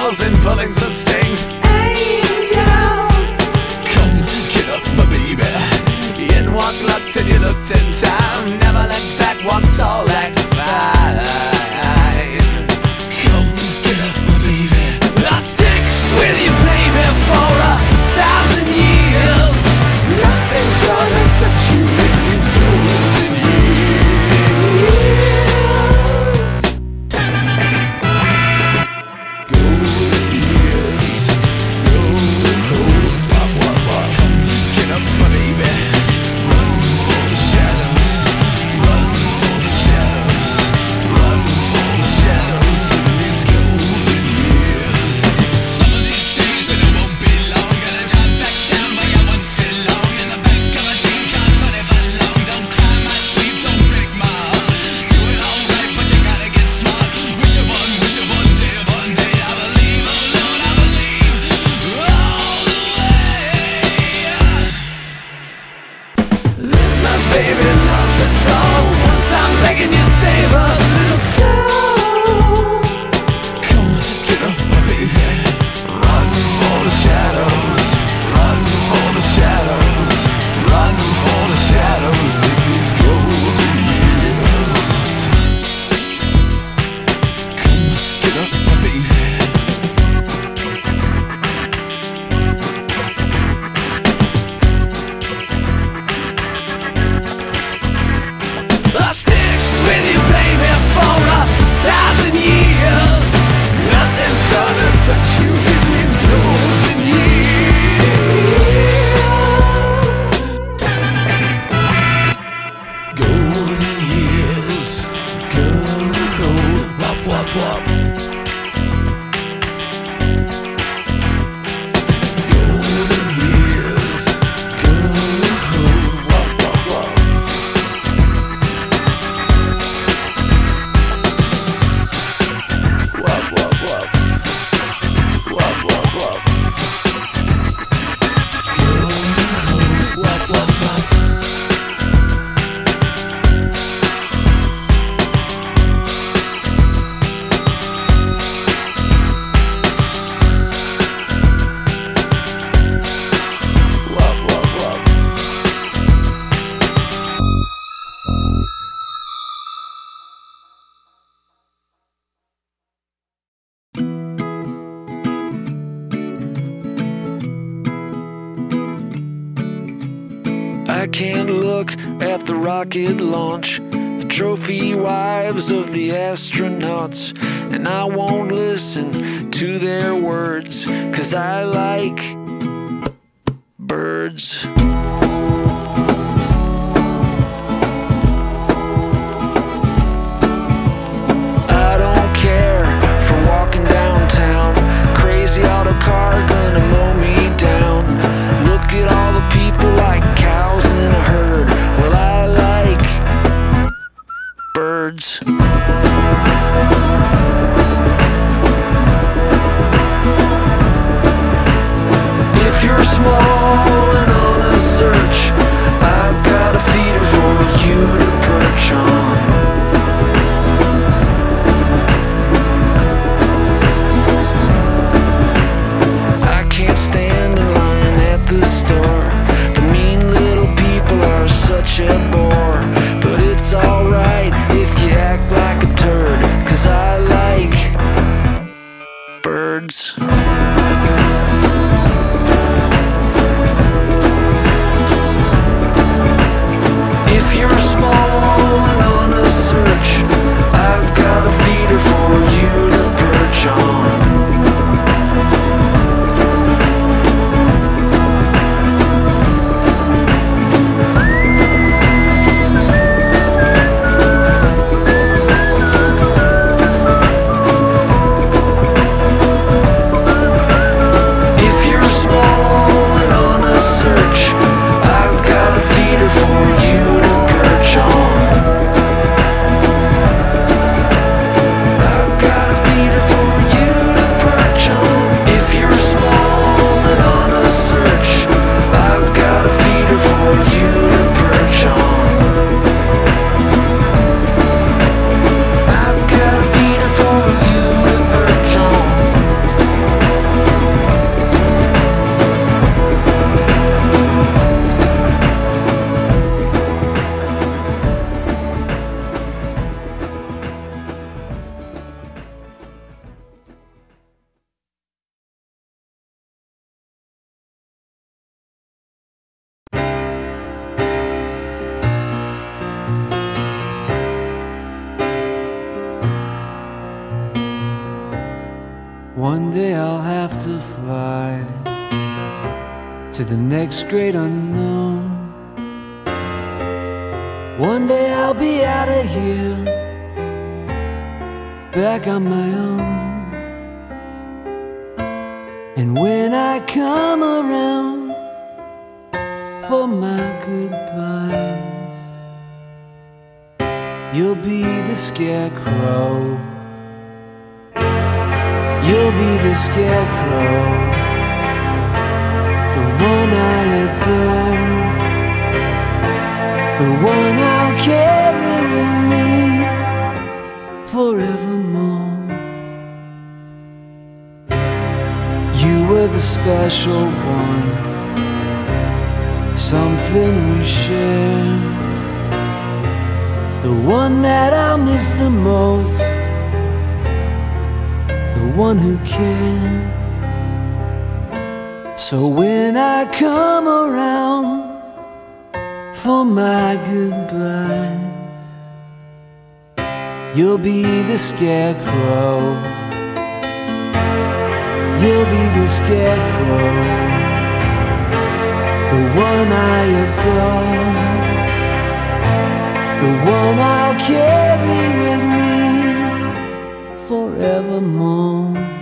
calls and pullings and stings. Angel, come get up, my baby. In what luck till you looked in time. Never let that one tall act fine. Come get up, my baby. I'll stick with you, baby, for 1,000 years. Nothing's gonna touch you in these golden years. Golden years, golden cold. Come get up, my baby. Run for the shadows, run for the shadows, run for the shadows in these golden years. Some of these days and it won't be long. Gonna drive back down by your one still long. In the back of a dream car, 20 for long. Don't cry my sweet, don't break my heart. Do it alright, but you gotta get smart. Wish it one day, I believe, oh Lord, I believe all the way. There's my baby lost at all. Once I'm begging you, save a little soul. Come get up, my baby. Run for the shadows, run for the shadows, run for the shadows in these golden years. Come get up, my baby. I'll stick with you, baby, for 1,000 years. Nothing's gonna touch you in these golden years. Golden years, golden, wop, wop, wop. Golden years, golden, wop, wop, wop. Wop, wop, wop. Wop, wop, wop. Wop, wop, wop. Wop, wop, wop. I can't look at the rocket launch, the trophy wives of the astronauts, and I won't listen to their words, 'cause I like birds. I don't care for walking downtown, crazy auto car gonna mow me down. Look at all the people like cows in a herd. Well, I like birds. If you're small and on a search, I've got a feeder for you to perch on. I can't stand in line at the store. The mean little people are such a bore. But it's alright if you act like a turd, 'cause I like birds. day I'll have to fly to the next great unknown. One day I'll be out of here, back on my own. And when I come around for my goodbyes, you'll be the scarecrow. You'll be the scarecrow, the one I adore, the one I'll carry with me forevermore. You were the special one, something we shared, the one that I'll miss the most, the one who cared. So when I come around for my goodbyes, you'll be the scarecrow. You'll be the scarecrow, the one I adore, the one I'll carry with me forevermore.